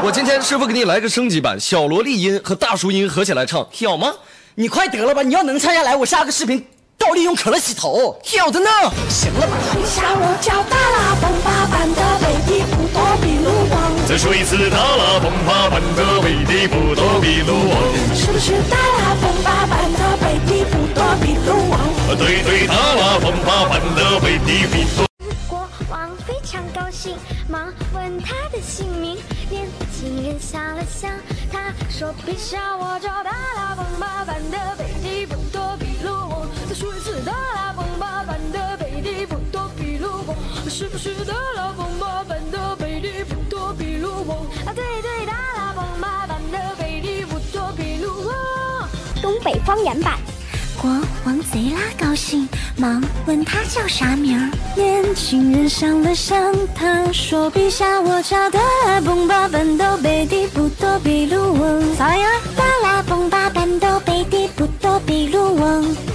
我今天是不是给你来个升级版，小萝莉音和大叔音合起来唱，跳吗？ 你快得了吧！你要能唱下来，我下个视频倒立用可乐洗头，跳着呢。行了吧？ 下我叫大拉崩巴版的贝蒂不多比鲁王。 再说一次，大拉崩巴版的贝蒂不多比鲁王。 是不是大拉崩巴版的贝蒂不多比鲁王？ 对对，大拉崩巴版的贝蒂不多。 国王非常高兴，忙问他的姓名。年轻人想了想，他说：“陛下，我叫大拉崩巴版的贝蒂不多比鲁王。”再说一次，大拉崩巴版的贝蒂不多比鲁王。是不是大拉崩巴版的贝蒂不多比鲁王？啊，对对，大拉崩巴版的贝蒂不多比鲁王。东北方言版。国王贼拉高兴，忙问他叫啥名儿。年轻人想了想，他说：“陛下，我叫大拉崩巴板豆贝蒂不多比鲁王。”啥呀？大拉崩巴板豆贝蒂不多比鲁王。